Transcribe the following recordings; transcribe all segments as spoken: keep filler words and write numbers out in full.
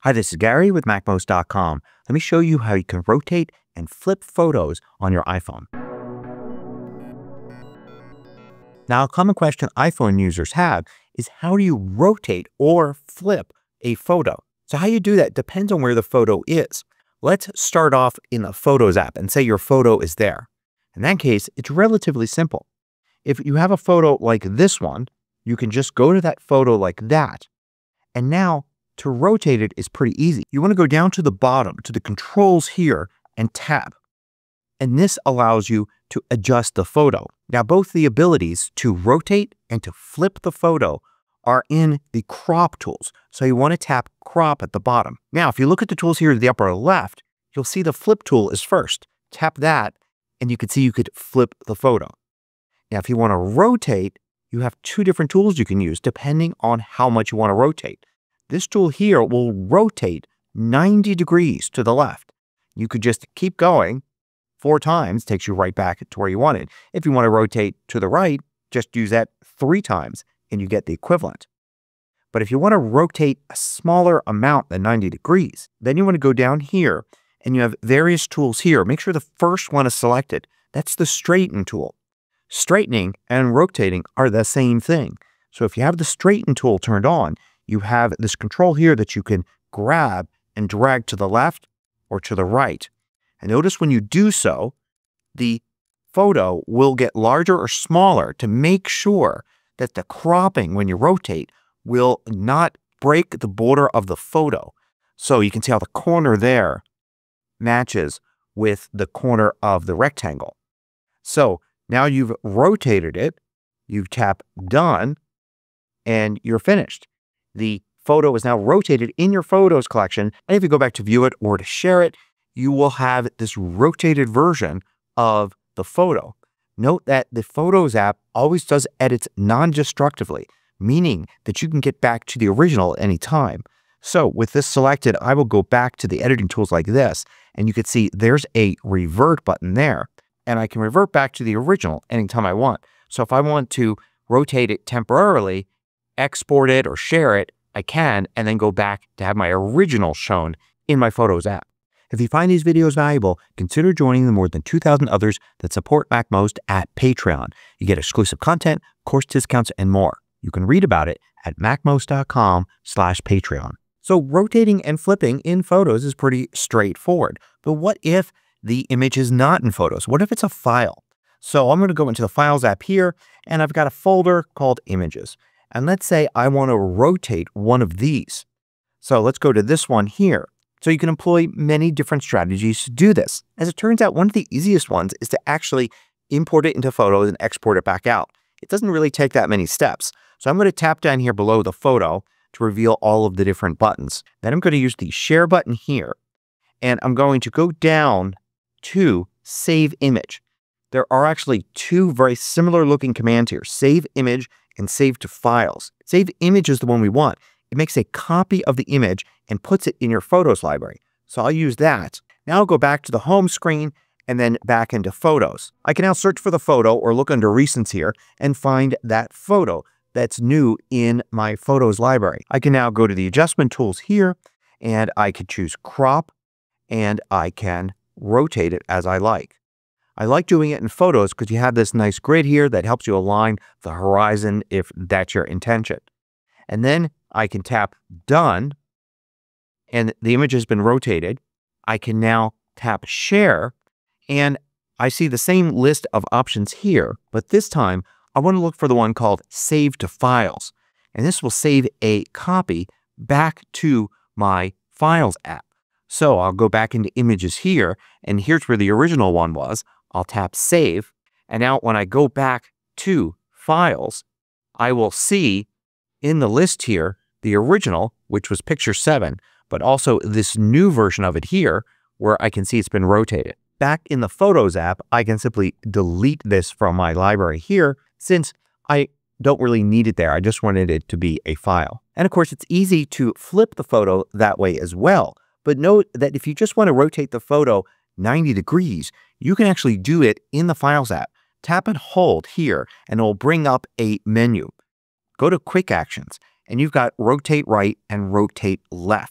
Hi, this is Gary with Mac most dot com. Let me show you how you can rotate and flip photos on your iPhone. Now, a common question iPhone users have is how do you rotate or flip a photo? So how you do that depends on where the photo is. Let's start off in the Photos app and say your photo is there. In that case, it's relatively simple. If you have a photo like this one, you can just go to that photo like that. And now to rotate it is pretty easy. You want to go down to the bottom to the controls here and tap. And this allows you to adjust the photo. Now, both the abilities to rotate and to flip the photo are in the crop tools. So you want to tap crop at the bottom. Now, if you look at the tools here to the upper left, you'll see the flip tool is first. Tap that and you can see you could flip the photo. Now, if you want to rotate, you have two different tools you can use depending on how much you want to rotate. This tool here will rotate ninety degrees to the left. You could just keep going four times, takes you right back to where you wanted. If you want to rotate to the right, just use that three times and you get the equivalent. But if you want to rotate a smaller amount than ninety degrees, then you want to go down here and you have various tools here. Make sure the first one is selected. That's the straighten tool. Straightening and rotating are the same thing. So if you have the straighten tool turned on, you have this control here that you can grab and drag to the left or to the right. And notice when you do so, the photo will get larger or smaller to make sure that the cropping when you rotate will not break the border of the photo. So you can see how the corner there matches with the corner of the rectangle. So now you've rotated it, you tap done, and you're finished. The photo is now rotated in your photos collection. And if you go back to view it or to share it, you will have this rotated version of the photo. Note that the Photos app always does edits non-destructively, meaning that you can get back to the original at any time. So with this selected, I will go back to the editing tools like this, and you can see there's a revert button there, and I can revert back to the original anytime I want. So if I want to rotate it temporarily, export it or share it, I can, and then go back to have my original shown in my Photos app. If you find these videos valuable, consider joining the more than two thousand others that support MacMost at Patreon. You get exclusive content, course discounts, and more. You can read about it at Mac most dot com slash Patreon. So rotating and flipping in Photos is pretty straightforward. But what if the image is not in Photos? What if it's a file? So I'm going to go into the Files app here, and I've got a folder called Images. And let's say I want to rotate one of these. So let's go to this one here. So you can employ many different strategies to do this. As it turns out, one of the easiest ones is to actually import it into Photos and export it back out. It doesn't really take that many steps. So I'm going to tap down here below the photo to reveal all of the different buttons. Then I'm going to use the Share button here, and I'm going to go down to Save Image. There are actually two very similar looking commands here, Save Image and Save to Files. Save Image is the one we want. It makes a copy of the image and puts it in your Photos library. So I'll use that. Now I'll go back to the home screen and then back into Photos. I can now search for the photo or look under Recents here and find that photo that's new in my Photos library. I can now go to the adjustment tools here and I can choose crop and I can rotate it as I like. I like doing it in Photos because you have this nice grid here that helps you align the horizon if that's your intention. And then I can tap Done, and the image has been rotated. I can now tap Share, and I see the same list of options here, but this time I want to look for the one called Save to Files. And this will save a copy back to my Files app. So I'll go back into Images here, and here's where the original one was. I'll tap Save, and now when I go back to Files, I will see in the list here the original, which was picture seven, but also this new version of it here where I can see it's been rotated. Back in the Photos app, I can simply delete this from my library here since I don't really need it there. I just wanted it to be a file. And of course, it's easy to flip the photo that way as well. But note that if you just want to rotate the photo ninety degrees, you can actually do it in the Files app. Tap and hold here, and it will bring up a menu. Go to Quick Actions, and you've got Rotate Right and Rotate Left.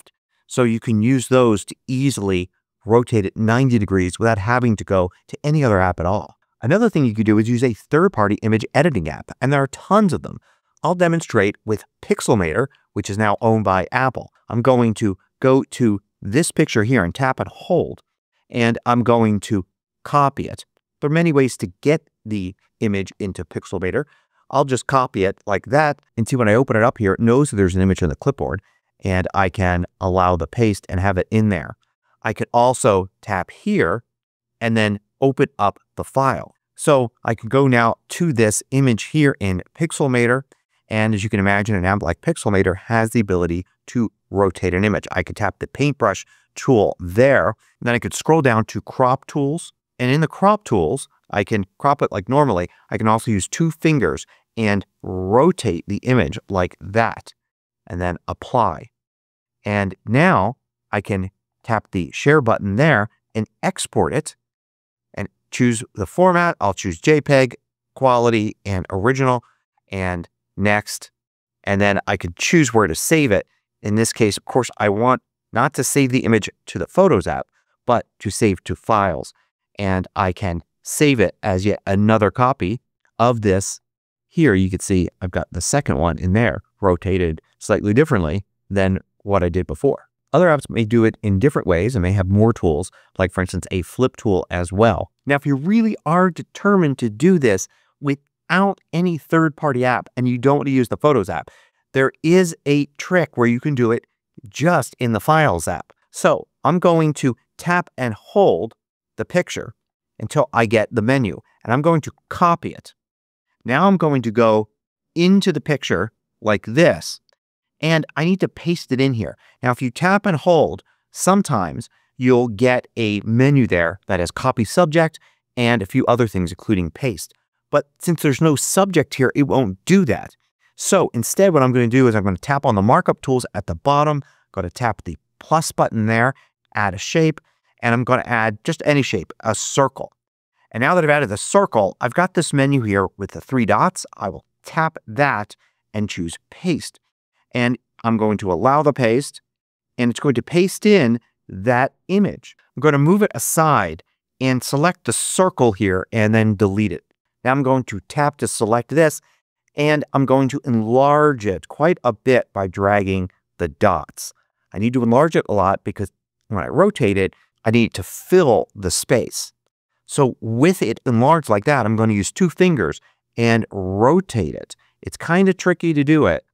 So you can use those to easily rotate it ninety degrees without having to go to any other app at all. Another thing you could do is use a third-party image editing app, and there are tons of them. I'll demonstrate with Pixelmator, which is now owned by Apple. I'm going to go to this picture here and tap and hold, and I'm going to copy it. There are many ways to get the image into Pixelmator. I'll just copy it like that, and see when I open it up here, it knows that there's an image on the clipboard, and I can allow the paste and have it in there. I could also tap here and then open up the file. So I can go now to this image here in Pixelmator, and as you can imagine, an app like Pixelmator has the ability to rotate an image. I could tap the paintbrush tool there, and then I could scroll down to crop tools, and in the crop tools, I can crop it like normally. I can also use two fingers and rotate the image like that, and then apply. And now I can tap the share button there and export it and choose the format. I'll choose JPEG, quality, and original, and next. And then I could choose where to save it. In this case, of course, I want not to save the image to the Photos app, but to save to Files. And I can save it as yet another copy of this. Here you can see I've got the second one in there, rotated slightly differently than what I did before. Other apps may do it in different ways and may have more tools, like for instance, a flip tool as well. Now, if you really are determined to do this without any third-party app and you don't want to use the Photos app, there is a trick where you can do it just in the Files app. So I'm going to tap and hold the picture until I get the menu, and I'm going to copy it. Now I'm going to go into the picture like this, and I need to paste it in here. Now, if you tap and hold, sometimes you'll get a menu there that has copy subject and a few other things, including paste. But since there's no subject here, it won't do that. So instead, what I'm going to do is I'm going to tap on the markup tools at the bottom, going to tap the plus button there, add a shape, and I'm going to add just any shape, a circle. And now that I've added the circle, I've got this menu here with the three dots. I will tap that and choose paste. And I'm going to allow the paste, and it's going to paste in that image. I'm going to move it aside and select the circle here and then delete it. Now I'm going to tap to select this, and I'm going to enlarge it quite a bit by dragging the dots. I need to enlarge it a lot because when I rotate it, I need to fill the space. So with it enlarged like that, I'm going to use two fingers and rotate it. It's kind of tricky to do it.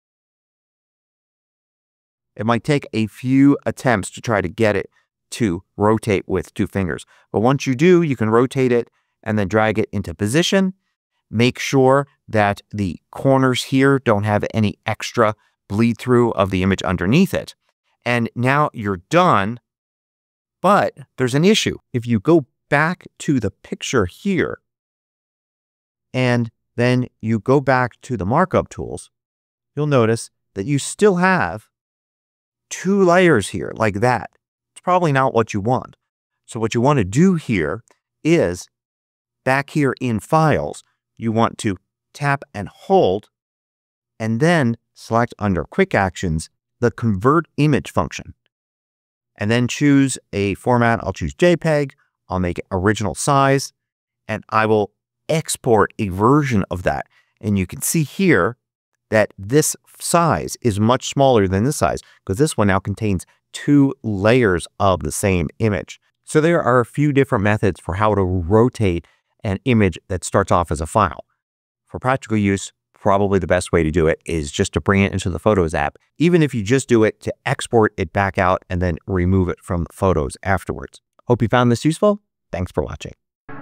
It might take a few attempts to try to get it to rotate with two fingers. But once you do, you can rotate it and then drag it into position. Make sure that the corners here don't have any extra bleed through of the image underneath it. And now you're done. But there's an issue. If you go back to the picture here and then you go back to the markup tools, you'll notice that you still have two layers here like that. It's probably not what you want. So what you want to do here is back here in Files, you want to tap and hold and then select under Quick Actions the Convert Image function. And then choose a format. I'll choose JPEG. I'll make it original size, and I will export a version of that. And you can see here that this size is much smaller than this size because this one now contains two layers of the same image. So there are a few different methods for how to rotate an image that starts off as a file. For practical use, probably the best way to do it is just to bring it into the Photos app, even if you just do it to export it back out and then remove it from Photos afterwards. Hope you found this useful. Thanks for watching.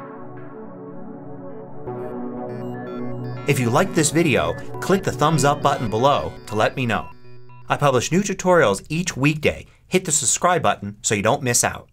If you liked this video, click the thumbs up button below to let me know. I publish new tutorials each weekday. Hit the subscribe button so you don't miss out.